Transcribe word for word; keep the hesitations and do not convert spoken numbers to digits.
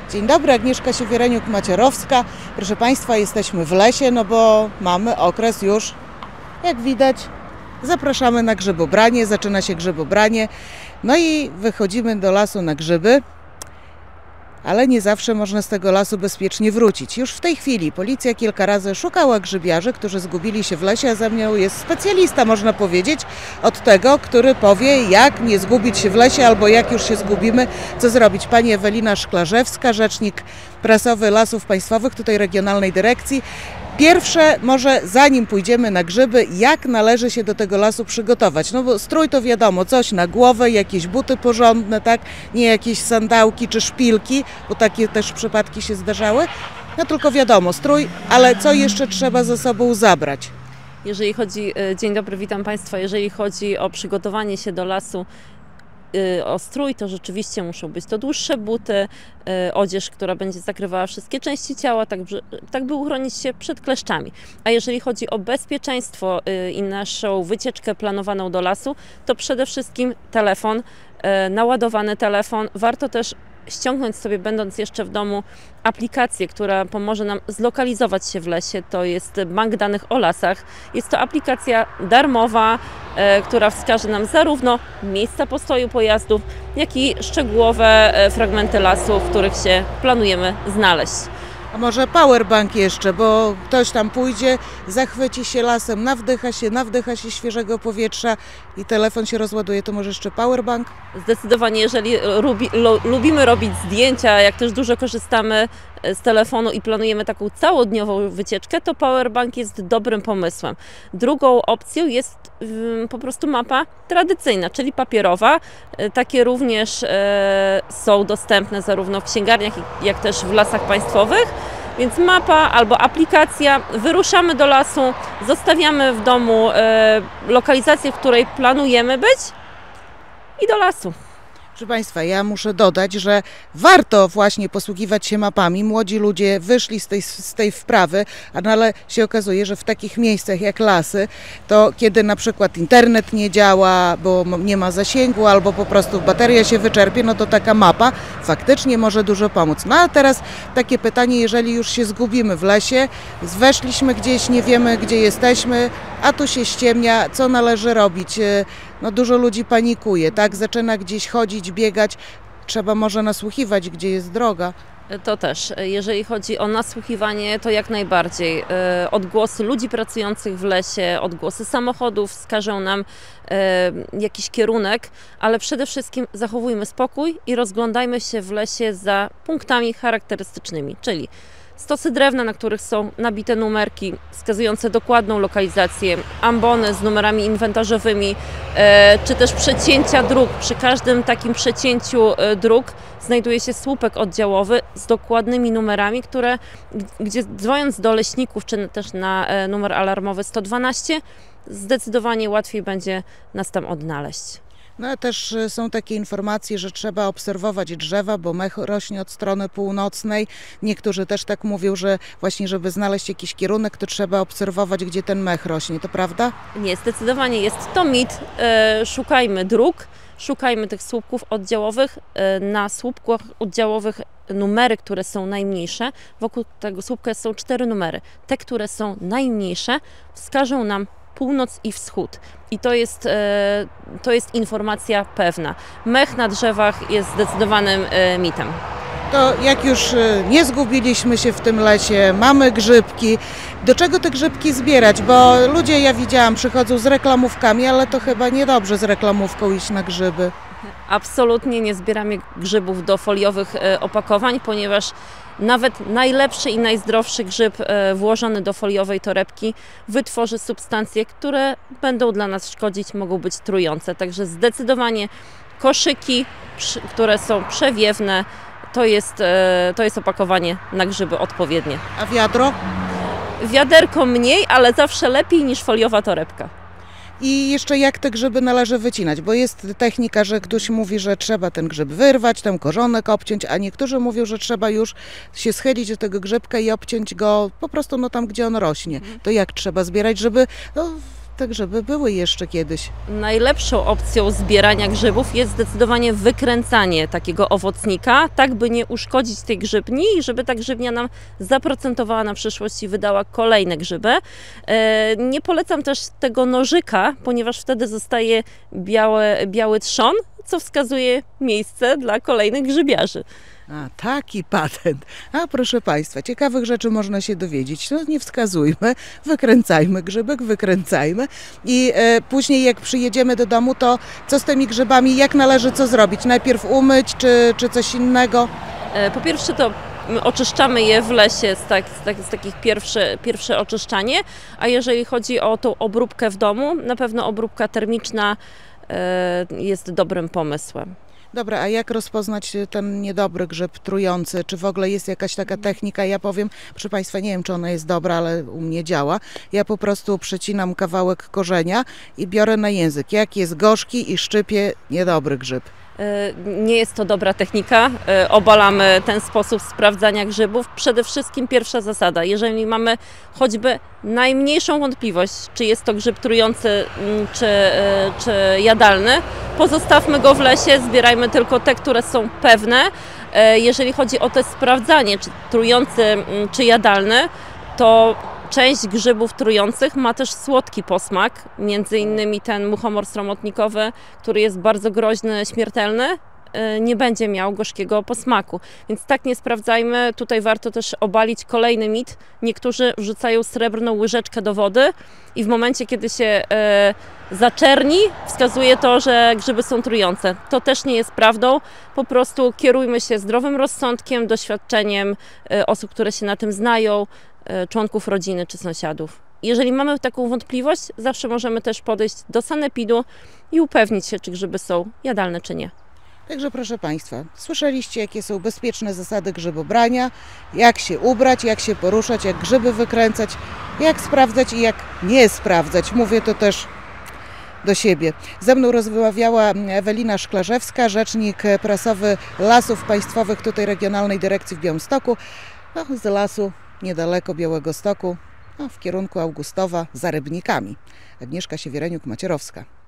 Dzień dobry, Agnieszka Siewiereniuk-Macierowska. Proszę Państwa, jesteśmy w lesie, no bo mamy okres już, jak widać, zapraszamy na grzybobranie, zaczyna się grzybobranie. No i wychodzimy do lasu na grzyby, ale nie zawsze można z tego lasu bezpiecznie wrócić. Już w tej chwili policja kilka razy szukała grzybiarzy, którzy zgubili się w lesie, a ze mną jest specjalista, można powiedzieć, od tego, który powie, jak nie zgubić się w lesie, albo jak już się zgubimy, co zrobić. Pani Ewelina Szklarzewska, rzecznik prasowy Lasów Państwowych, tutaj Regionalnej Dyrekcji. Pierwsze, może zanim pójdziemy na grzyby, jak należy się do tego lasu przygotować? No bo strój to wiadomo, coś na głowę, jakieś buty porządne, tak? Nie jakieś sandałki czy szpilki, bo takie też przypadki się zdarzały. No tylko wiadomo, strój, ale co jeszcze trzeba ze sobą zabrać? Jeżeli chodzi, dzień dobry, witam Państwa, jeżeli chodzi o przygotowanie się do lasu, o strój, to rzeczywiście muszą być to dłuższe buty, odzież, która będzie zakrywała wszystkie części ciała, tak, tak by uchronić się przed kleszczami. A jeżeli chodzi o bezpieczeństwo i naszą wycieczkę planowaną do lasu, to przede wszystkim telefon, naładowany telefon. Warto też ściągnąć sobie, będąc jeszcze w domu, aplikację, która pomoże nam zlokalizować się w lesie. To jest bank danych o lasach. Jest to aplikacja darmowa, e, która wskaże nam zarówno miejsca postoju pojazdów, jak i szczegółowe e, fragmenty lasu, w których się planujemy znaleźć. A może powerbank jeszcze, bo ktoś tam pójdzie, zachwyci się lasem, nawdycha się, nawdycha się świeżego powietrza i telefon się rozładuje, to może jeszcze powerbank? Zdecydowanie, jeżeli lubi, lo, lubimy robić zdjęcia, jak też dużo korzystamy z telefonu i planujemy taką całodniową wycieczkę, to powerbank jest dobrym pomysłem. Drugą opcją jest ym, po prostu mapa tradycyjna, czyli papierowa. Takie również e, są dostępne zarówno w księgarniach, jak też w lasach państwowych. Więc mapa albo aplikacja, wyruszamy do lasu, zostawiamy w domu e, lokalizację, w której planujemy być i do lasu. Proszę Państwa, ja muszę dodać, że warto właśnie posługiwać się mapami. Młodzi ludzie wyszli z tej, z tej wprawy, ale się okazuje, że w takich miejscach jak lasy, to kiedy na przykład internet nie działa, bo nie ma zasięgu, albo po prostu bateria się wyczerpie, no to taka mapa faktycznie może dużo pomóc. No a teraz takie pytanie, jeżeli już się zgubimy w lesie, weszliśmy gdzieś, nie wiemy gdzie jesteśmy, a tu się ściemnia, co należy robić? No dużo ludzi panikuje, tak? Zaczyna gdzieś chodzić, biegać, trzeba może nasłuchiwać, gdzie jest droga. To też. Jeżeli chodzi o nasłuchiwanie, to jak najbardziej. Odgłosy ludzi pracujących w lesie, odgłosy samochodów wskażą nam jakiś kierunek, ale przede wszystkim zachowujmy spokój i rozglądajmy się w lesie za punktami charakterystycznymi, czyli stosy drewna, na których są nabite numerki wskazujące dokładną lokalizację, ambony z numerami inwentarzowymi, e, czy też przecięcia dróg. Przy każdym takim przecięciu e, dróg znajduje się słupek oddziałowy z dokładnymi numerami, które, gdzie dzwoniąc do leśników, czy też na e, numer alarmowy sto dwanaście, zdecydowanie łatwiej będzie nas tam odnaleźć. No a też są takie informacje, że trzeba obserwować drzewa, bo mech rośnie od strony północnej. Niektórzy też tak mówią, że właśnie żeby znaleźć jakiś kierunek, to trzeba obserwować, gdzie ten mech rośnie. To prawda? Nie, zdecydowanie jest to mit. E, szukajmy dróg, szukajmy tych słupków oddziałowych. E, na słupkach oddziałowych numery, które są najmniejsze, wokół tego słupka są cztery numery. Te, które są najmniejsze, wskażą nam północ i wschód. I to jest, to jest informacja pewna. Mech na drzewach jest zdecydowanym mitem. To jak już nie zgubiliśmy się w tym lesie, mamy grzybki, do czego te grzybki zbierać? Bo ludzie, ja widziałam, przychodzą z reklamówkami, ale to chyba niedobrze z reklamówką iść na grzyby. Absolutnie nie zbieramy grzybów do foliowych opakowań, ponieważ nawet najlepszy i najzdrowszy grzyb włożony do foliowej torebki wytworzy substancje, które będą dla nas szkodzić, mogą być trujące. Także zdecydowanie koszyki, które są przewiewne, to jest, to jest opakowanie na grzyby odpowiednie. A wiadro? Wiaderko mniej, ale zawsze lepiej niż foliowa torebka. I jeszcze jak te grzyby należy wycinać, bo jest technika, że ktoś mówi, że trzeba ten grzyb wyrwać, ten korzonek obciąć, a niektórzy mówią, że trzeba już się schylić do tego grzybka i obciąć go po prostu no tam, gdzie on rośnie. To jak trzeba zbierać, żeby no, te grzyby były jeszcze kiedyś. Najlepszą opcją zbierania grzybów jest zdecydowanie wykręcanie takiego owocnika, tak by nie uszkodzić tej grzybni i żeby ta grzybnia nam zaprocentowała na przyszłość i wydała kolejne grzyby. E, nie polecam też tego nożyka, ponieważ wtedy zostaje biały, biały trzon, co wskazuje miejsce dla kolejnych grzybiarzy. A, taki patent. A proszę Państwa, ciekawych rzeczy można się dowiedzieć. No nie wskazujmy, wykręcajmy grzybek, wykręcajmy i e, później jak przyjedziemy do domu, to co z tymi grzybami, jak należy co zrobić? Najpierw umyć, czy, czy coś innego? E, po pierwsze to oczyszczamy je w lesie z, tak, z, tak, z takich pierwsze, pierwsze oczyszczanie, a jeżeli chodzi o tą obróbkę w domu, na pewno obróbka termiczna e, jest dobrym pomysłem. Dobra, a jak rozpoznać ten niedobry grzyb trujący? Czy w ogóle jest jakaś taka technika? Ja powiem, proszę Państwa, nie wiem, czy ona jest dobra, ale u mnie działa. Ja po prostu przecinam kawałek korzenia i biorę na język. Jak jest gorzki i szczypie niedobry grzyb. Nie jest to dobra technika. Obalamy ten sposób sprawdzania grzybów. Przede wszystkim pierwsza zasada. Jeżeli mamy choćby najmniejszą wątpliwość, czy jest to grzyb trujący, czy, czy jadalny, pozostawmy go w lesie, zbierajmy tylko te, które są pewne. Jeżeli chodzi o to sprawdzanie, czy trujący, czy jadalny, to część grzybów trujących ma też słodki posmak, między innymi ten muchomor sromotnikowy, który jest bardzo groźny, śmiertelny, nie będzie miał gorzkiego posmaku. Więc tak nie sprawdzajmy. Tutaj warto też obalić kolejny mit. Niektórzy wrzucają srebrną łyżeczkę do wody i w momencie, kiedy się e, zaczerni, wskazuje to, że grzyby są trujące. To też nie jest prawdą. Po prostu kierujmy się zdrowym rozsądkiem, doświadczeniem e, osób, które się na tym znają, e, członków rodziny czy sąsiadów. Jeżeli mamy taką wątpliwość, zawsze możemy też podejść do sanepidu i upewnić się, czy grzyby są jadalne, czy nie. Także proszę Państwa, słyszeliście, jakie są bezpieczne zasady grzybobrania, jak się ubrać, jak się poruszać, jak grzyby wykręcać, jak sprawdzać i jak nie sprawdzać. Mówię to też do siebie. Ze mną rozmawiała Ewelina Szklarzewska, rzecznik prasowy Lasów Państwowych, tutaj Regionalnej Dyrekcji w Białymstoku, no, z lasu niedaleko Białegostoku, no, w kierunku Augustowa za Rybnikami. Agnieszka Siewiereniuk-Macierowska.